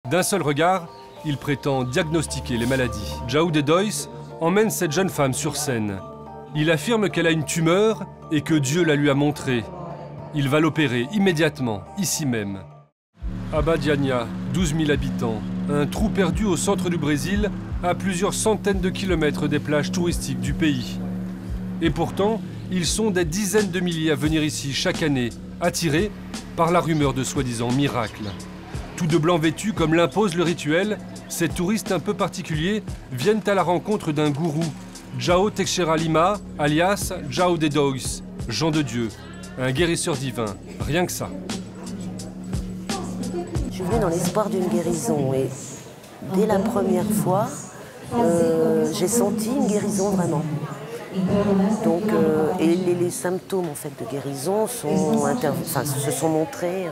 D'un seul regard, il prétend diagnostiquer les maladies. João de Deus emmène cette jeune femme sur scène. Il affirme qu'elle a une tumeur et que Dieu la lui a montrée. Il va l'opérer immédiatement, ici même. Abadiânia, 12 000 habitants, un trou perdu au centre du Brésil, à plusieurs centaines de kilomètres des plages touristiques du pays. Et pourtant, ils sont des dizaines de milliers à venir ici chaque année, attirés par la rumeur de soi-disant miracles. Tout de blanc vêtus comme l'impose le rituel, ces touristes un peu particuliers viennent à la rencontre d'un gourou, João Teixeira Lima, alias João de Deus, Jean de Dieu, un guérisseur divin, rien que ça. Je suis venue dans l'espoir d'une guérison et dès la première fois, j'ai senti une guérison vraiment. Donc, et les symptômes en fait, de guérison se sont montrés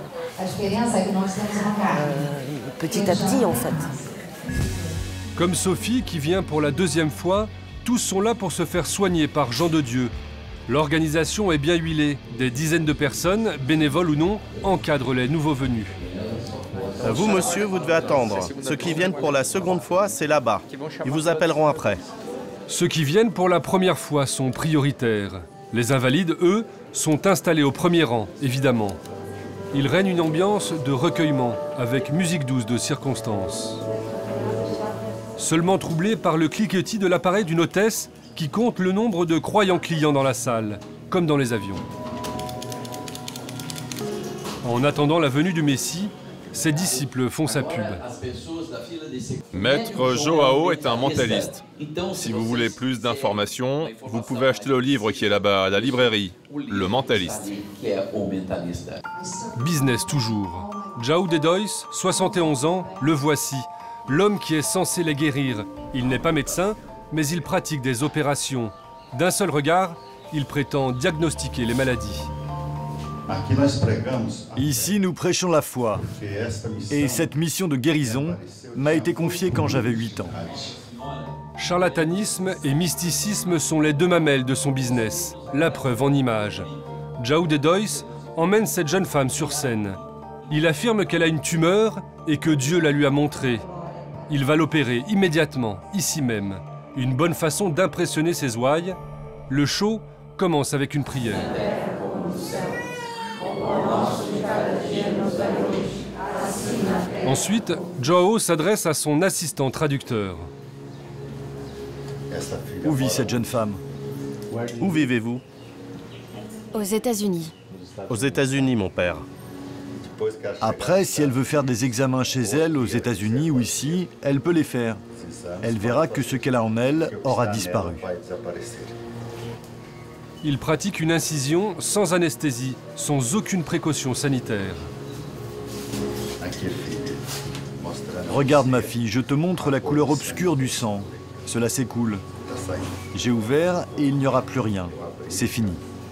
petit à petit en fait. Comme Sophie qui vient pour la deuxième fois, tous sont là pour se faire soigner par Jean de Dieu. L'organisation est bien huilée. Des dizaines de personnes, bénévoles ou non, encadrent les nouveaux venus. Vous, monsieur, vous devez attendre. Ceux qui viennent pour la seconde fois, c'est là-bas. Ils vous appelleront après. Ceux qui viennent pour la première fois sont prioritaires. Les invalides, eux, sont installés au premier rang, évidemment. Il règne une ambiance de recueillement, avec musique douce de circonstance. Seulement troublé par le cliquetis de l'appareil d'une hôtesse qui compte le nombre de croyants clients dans la salle, comme dans les avions. En attendant la venue du Messie, ses disciples font sa pub. Maître João est un mentaliste. Si vous voulez plus d'informations, vous pouvez acheter le livre qui est là-bas à la librairie, Le Mentaliste. Business toujours. João de Deus, 71 ans, le voici. L'homme qui est censé les guérir. Il n'est pas médecin, mais il pratique des opérations. D'un seul regard, il prétend diagnostiquer les maladies. Ici, nous prêchons la foi. Et cette mission de guérison m'a été confiée quand j'avais 8 ans. Charlatanisme et mysticisme sont les deux mamelles de son business. La preuve en images. João de Deus emmène cette jeune femme sur scène. Il affirme qu'elle a une tumeur et que Dieu la lui a montrée. Il va l'opérer immédiatement, ici même. Une bonne façon d'impressionner ses ouailles. Le show commence avec une prière. Ensuite, João s'adresse à son assistant traducteur. Où vit cette jeune femme? Où vivez-vous? Aux États-Unis. Aux États-Unis, mon père. Après, si elle veut faire des examens chez elle, aux États-Unis ou ici, elle peut les faire. Elle verra que ce qu'elle a en elle aura disparu. Il pratique une incision sans anesthésie, sans aucune précaution sanitaire. Regarde ma fille, je te montre la couleur obscure du sang. Cela s'écoule. J'ai ouvert et il n'y aura plus rien. C'est fini.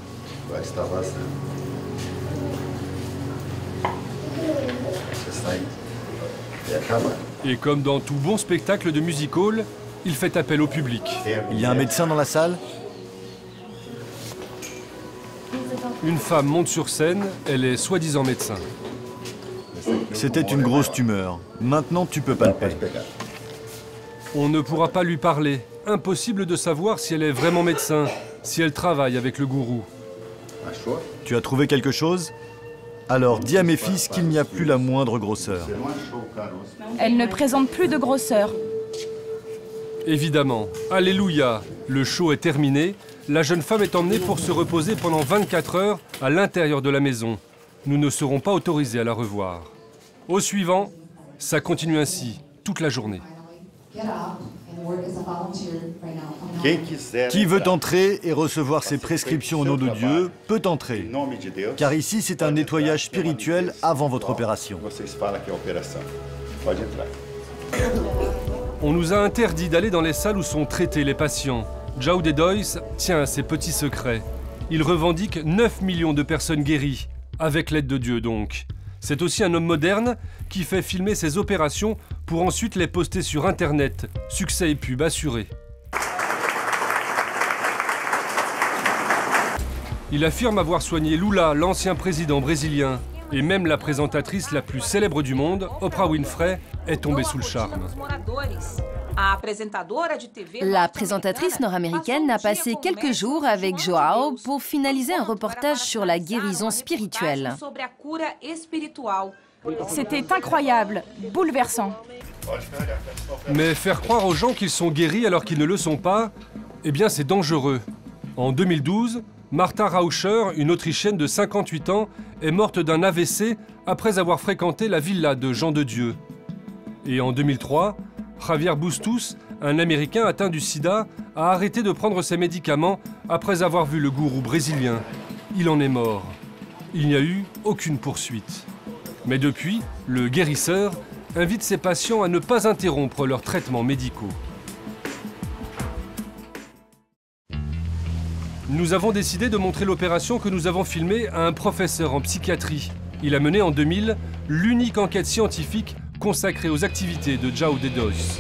Et comme dans tout bon spectacle de music-hall, il fait appel au public. Il y a un médecin dans la salle? Une femme monte sur scène, elle est soi-disant médecin. C'était une grosse tumeur. Maintenant, tu peux palper. On ne pourra pas lui parler. Impossible de savoir si elle est vraiment médecin, si elle travaille avec le gourou. Tu as trouvé quelque chose? Alors, dis à mes fils qu'il n'y a plus la moindre grosseur. Elle ne présente plus de grosseur. Évidemment. Alléluia. Le show est terminé. La jeune femme est emmenée pour se reposer pendant 24 heures à l'intérieur de la maison. Nous ne serons pas autorisés à la revoir. Au suivant, ça continue ainsi, toute la journée. Qui veut entrer et recevoir ses prescriptions au nom de Dieu, peut entrer. Car ici, c'est un nettoyage spirituel avant votre opération. On nous a interdit d'aller dans les salles où sont traités les patients. João de Deus tient à ses petits secrets. Il revendique 9 millions de personnes guéries, avec l'aide de Dieu donc. C'est aussi un homme moderne qui fait filmer ses opérations pour ensuite les poster sur Internet. Succès et pub assurés. Il affirme avoir soigné Lula, l'ancien président brésilien. Et même la présentatrice la plus célèbre du monde, Oprah Winfrey, est tombée sous le charme. La présentatrice nord-américaine a passé quelques jours avec Joao pour finaliser un reportage sur la guérison spirituelle. C'était incroyable, bouleversant. Mais faire croire aux gens qu'ils sont guéris alors qu'ils ne le sont pas, eh bien c'est dangereux. En 2012, Martha Rauscher, une Autrichienne de 58 ans, est morte d'un AVC après avoir fréquenté la villa de Jean de Dieu. Et en 2003, Javier Bustos, un Américain atteint du sida, a arrêté de prendre ses médicaments après avoir vu le gourou brésilien. Il en est mort. Il n'y a eu aucune poursuite. Mais depuis, le guérisseur invite ses patients à ne pas interrompre leurs traitements médicaux. Nous avons décidé de montrer l'opération que nous avons filmée à un professeur en psychiatrie. Il a mené en 2000 l'unique enquête scientifique consacrée aux activités de João de Deus.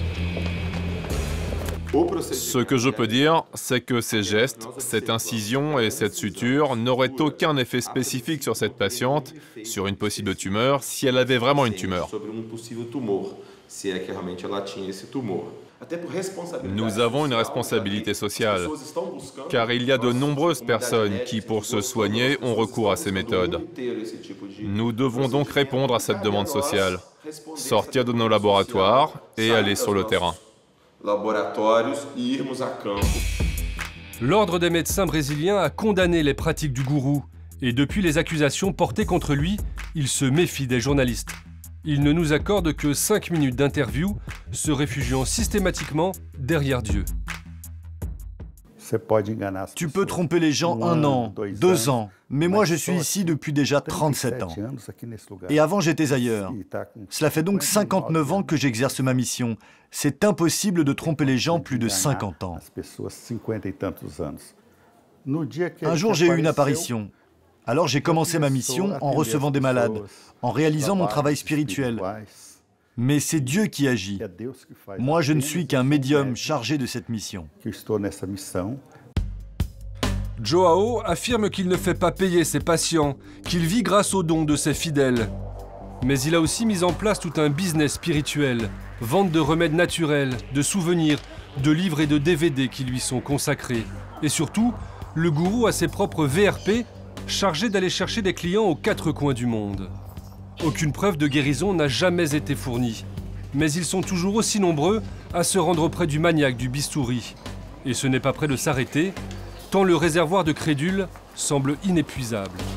Ce que je peux dire, c'est que ces gestes, cette incision et cette suture n'auraient aucun effet spécifique sur cette patiente, sur une possible tumeur, si elle avait vraiment une tumeur. Nous avons une responsabilité sociale, car il y a de nombreuses personnes qui, pour se soigner, ont recours à ces méthodes. Nous devons donc répondre à cette demande sociale, sortir de nos laboratoires et aller sur le terrain. L'Ordre des médecins brésiliens a condamné les pratiques du gourou, et depuis les accusations portées contre lui, il se méfie des journalistes. Il ne nous accorde que 5 minutes d'interview, se réfugiant systématiquement derrière Dieu. Tu peux tromper les gens 1 an, 2 ans, mais moi je suis ici depuis déjà 37 ans. Et avant j'étais ailleurs. Cela fait donc 59 ans que j'exerce ma mission. C'est impossible de tromper les gens plus de 50 ans. Un jour j'ai eu une apparition. Alors j'ai commencé ma mission en recevant des malades, en réalisant mon travail spirituel. Mais c'est Dieu qui agit. Moi, je ne suis qu'un médium chargé de cette mission. Joao affirme qu'il ne fait pas payer ses patients, qu'il vit grâce aux dons de ses fidèles. Mais il a aussi mis en place tout un business spirituel, vente de remèdes naturels, de souvenirs, de livres et de DVD qui lui sont consacrés. Et surtout, le gourou a ses propres VRP, chargés d'aller chercher des clients aux 4 coins du monde. Aucune preuve de guérison n'a jamais été fournie. Mais ils sont toujours aussi nombreux à se rendre auprès du maniaque du bistouri. Et ce n'est pas près de s'arrêter, tant le réservoir de crédules semble inépuisable.